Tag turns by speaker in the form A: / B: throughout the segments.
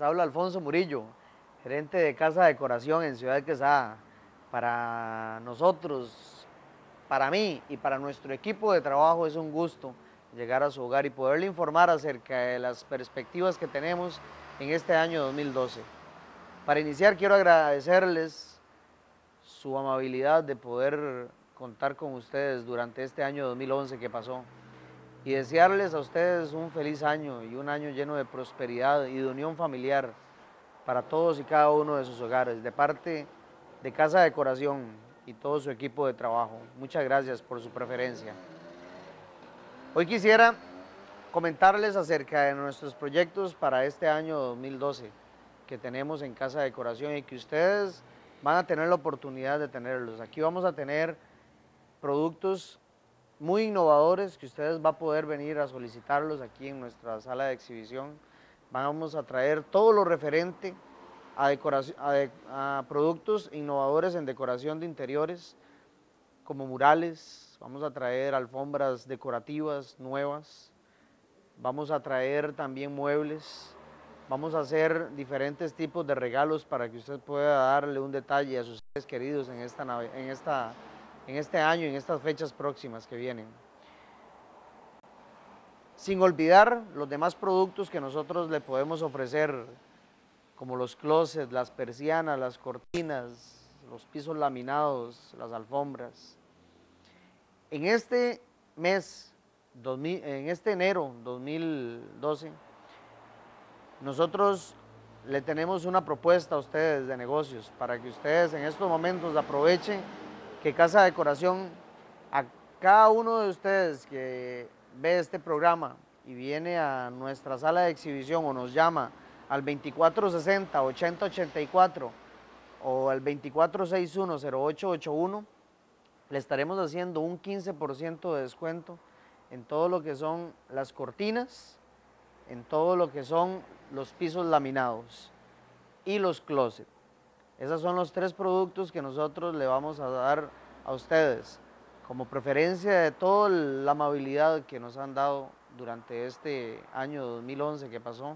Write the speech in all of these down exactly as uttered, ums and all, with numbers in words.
A: habla Alfonso Murillo, gerente de Casa Decoración en Ciudad de Quesada. Para nosotros, para mí y para nuestro equipo de trabajo es un gusto llegar a su hogar y poderle informar acerca de las perspectivas que tenemos en este año dos mil doce. Para iniciar quiero agradecerles su amabilidad de poder contar con ustedes durante este año dos mil once que pasó y desearles a ustedes un feliz año y un año lleno de prosperidad y de unión familiar para todos y cada uno de sus hogares, de parte de Casa Decoración y todo su equipo de trabajo. Muchas gracias por su preferencia. Hoy quisiera comentarles acerca de nuestros proyectos para este año dos mil doce que tenemos en Casa Decoración y que ustedes van a tener la oportunidad de tenerlos. Aquí vamos a tener productos muy innovadores que ustedes van a poder venir a solicitarlos aquí en nuestra sala de exhibición. Vamos a traer todo lo referente a, decoración, a, de, a productos innovadores en decoración de interiores, como murales. Vamos a traer alfombras decorativas nuevas, vamos a traer también muebles, vamos a hacer diferentes tipos de regalos para que usted pueda darle un detalle a sus seres queridos en, esta, en, esta, en este año y en estas fechas próximas que vienen. Sin olvidar los demás productos que nosotros le podemos ofrecer, como los closets, las persianas, las cortinas, los pisos laminados, las alfombras. En este mes, en este enero dos mil doce, nosotros le tenemos una propuesta a ustedes de negocios para que ustedes en estos momentos aprovechen que Casa Decoración, a cada uno de ustedes que ve este programa y viene a nuestra sala de exhibición o nos llama al veinticuatro sesenta, ochenta ochenta y cuatro o al veinticuatro sesenta y uno, cero ocho ochenta y uno, le estaremos haciendo un quince por ciento de descuento en todo lo que son las cortinas, en todo lo que son los pisos laminados y los closets. Esos son los tres productos que nosotros le vamos a dar a ustedes como preferencia de toda la amabilidad que nos han dado durante este año dos mil once que pasó.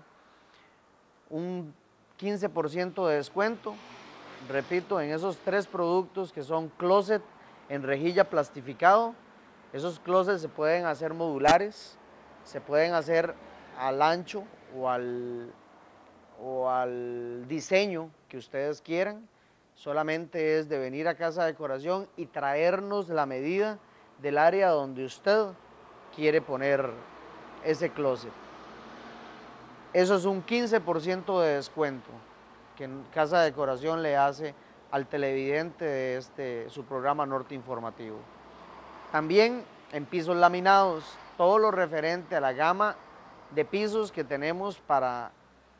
A: Un quince por ciento de descuento, repito, en esos tres productos que son closet en rejilla plastificado. Esos closets se pueden hacer modulares, se pueden hacer al ancho o al, o al diseño que ustedes quieran. Solamente es de venir a Casa Decoración y traernos la medida del área donde usted quiere poner ese closet. Eso es un quince por ciento de descuento que Casa Decoración le hace al televidente de este, su programa Norte Informativo. También en pisos laminados, todo lo referente a la gama de pisos que tenemos para,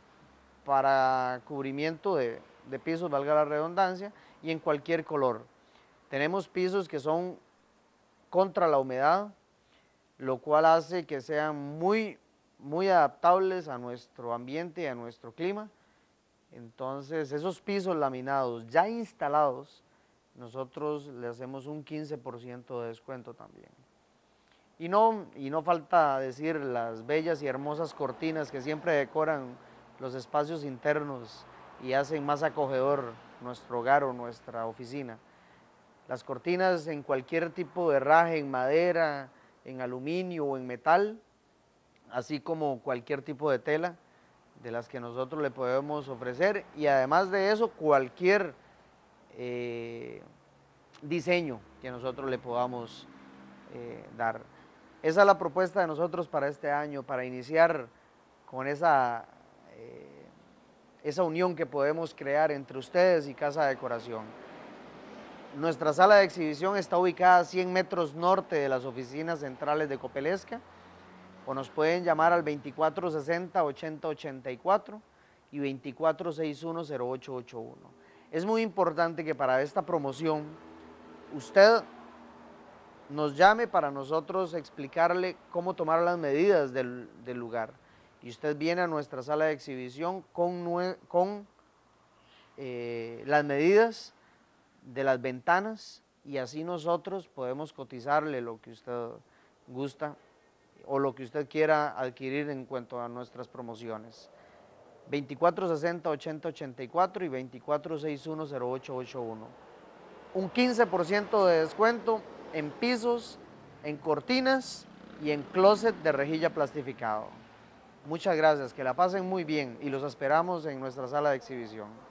A: para cubrimiento de, de pisos, valga la redundancia, y en cualquier color. Tenemos pisos que son contra la humedad, lo cual hace que sean muy, muy adaptables a nuestro ambiente y a nuestro clima. Entonces, esos pisos laminados ya instalados, nosotros le hacemos un quince por ciento de descuento también. Y no, y no falta decir las bellas y hermosas cortinas que siempre decoran los espacios internos y hacen más acogedor nuestro hogar o nuestra oficina. Las cortinas en cualquier tipo de herraje, en madera, en aluminio o en metal, así como cualquier tipo de tela de las que nosotros le podemos ofrecer, y además de eso cualquier eh, diseño que nosotros le podamos eh, dar. Esa es la propuesta de nosotros para este año, para iniciar con esa, eh, esa unión que podemos crear entre ustedes y Casa Decoración. Nuestra sala de exhibición está ubicada a cien metros norte de las oficinas centrales de Copelesca, o nos pueden llamar al veinticuatro sesenta, ochenta ochenta y cuatro y veinticuatro sesenta y uno, cero ocho ochenta y uno. Es muy importante que para esta promoción usted nos llame para nosotros explicarle cómo tomar las medidas del, del lugar. Y usted viene a nuestra sala de exhibición con, con eh, las medidas de las ventanas, y así nosotros podemos cotizarle lo que usted gusta o lo que usted quiera adquirir en cuanto a nuestras promociones. veinticuatro sesenta, ochenta ochenta y cuatro y veinticuatro sesenta y uno, cero ocho ocho uno. Un quince por ciento de descuento en pisos, en cortinas y en closet de rejilla plastificado. Muchas gracias, que la pasen muy bien y los esperamos en nuestra sala de exhibición.